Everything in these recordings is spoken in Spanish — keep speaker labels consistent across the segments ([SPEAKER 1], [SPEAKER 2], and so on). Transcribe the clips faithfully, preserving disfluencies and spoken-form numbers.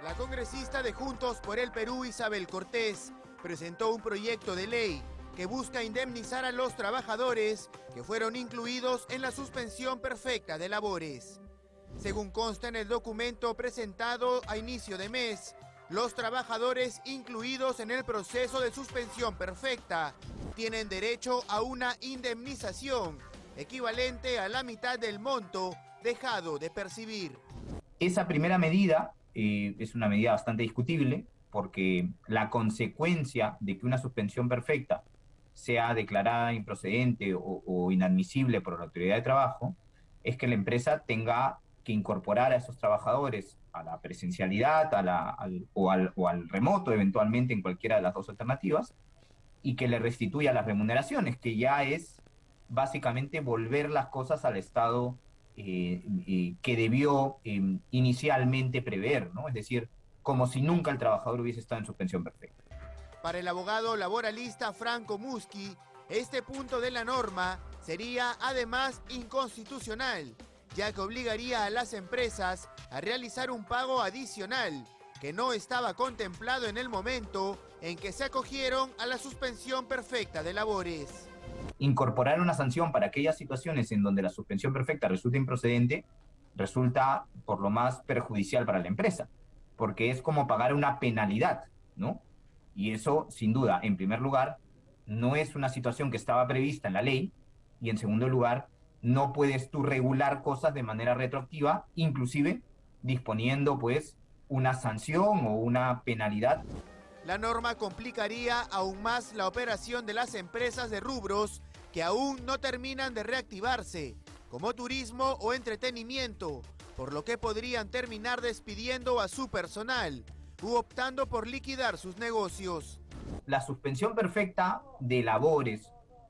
[SPEAKER 1] La congresista de Juntos por el Perú, Isabel Cortés, presentó un proyecto de ley que busca indemnizar a los trabajadores que fueron incluidos en la suspensión perfecta de labores. Según consta en el documento presentado a inicio de mes, los trabajadores incluidos en el proceso de suspensión perfecta tienen derecho a una indemnización equivalente a la mitad del monto dejado de percibir.
[SPEAKER 2] Esa primera medida eh, es una medida bastante discutible porque la consecuencia de que una suspensión perfecta sea declarada improcedente o, o inadmisible por la autoridad de trabajo es que la empresa tenga que incorporar a esos trabajadores a la presencialidad a la, al, o, al, o al remoto, eventualmente en cualquiera de las dos alternativas, y que le restituya las remuneraciones, que ya es básicamente volver las cosas al estado eh, eh, que debió eh, inicialmente prever, ¿no? Es decir, como si nunca el trabajador hubiese estado en suspensión perfecta.
[SPEAKER 1] Para el abogado laboralista Franco Muschi, este punto de la norma sería además inconstitucional, ya que obligaría a las empresas a realizar un pago adicional que no estaba contemplado en el momento en que se acogieron a la suspensión perfecta de labores.
[SPEAKER 2] Incorporar una sanción para aquellas situaciones en donde la suspensión perfecta resulta improcedente resulta por lo más perjudicial para la empresa, porque es como pagar una penalidad, ¿no? Y eso, sin duda, en primer lugar, no es una situación que estaba prevista en la ley, y en segundo lugar, no puedes tú regular cosas de manera retroactiva, inclusive disponiendo, pues, una sanción o una penalidad.
[SPEAKER 1] La norma complicaría aún más la operación de las empresas de rubros que aún no terminan de reactivarse, como turismo o entretenimiento, por lo que podrían terminar despidiendo a su personal u optando por liquidar sus negocios.
[SPEAKER 2] La suspensión perfecta de labores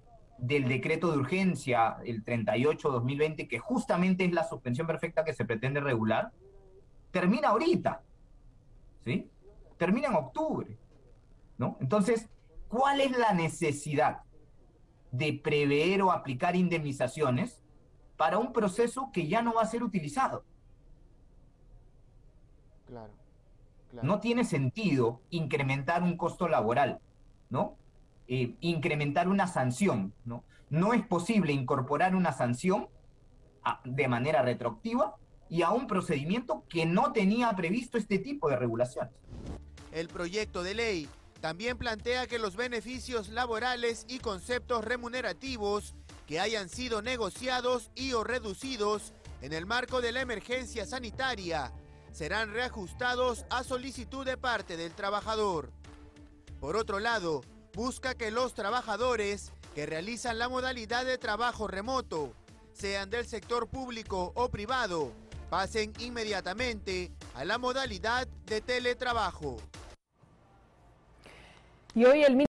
[SPEAKER 2] del decreto de urgencia, el treinta y ocho dos mil veinte, que justamente es la suspensión perfecta que se pretende regular, termina ahorita, ¿sí? Termina en octubre, ¿no? Entonces, ¿cuál es la necesidad de prever o aplicar indemnizaciones para un proceso que ya no va a ser utilizado?
[SPEAKER 1] Claro, claro.
[SPEAKER 2] No tiene sentido incrementar un costo laboral, ¿no? Eh, incrementar una sanción, ¿no? No es posible incorporar una sanción a, de manera retroactiva y a un procedimiento que no tenía previsto este tipo de regulaciones.
[SPEAKER 1] El proyecto de ley también plantea que los beneficios laborales y conceptos remunerativos que hayan sido negociados y o reducidos en el marco de la emergencia sanitaria serán reajustados a solicitud de parte del trabajador. Por otro lado, busca que los trabajadores que realizan la modalidad de trabajo remoto, sean del sector público o privado, pasen inmediatamente a la modalidad de teletrabajo.
[SPEAKER 3] Y hoy el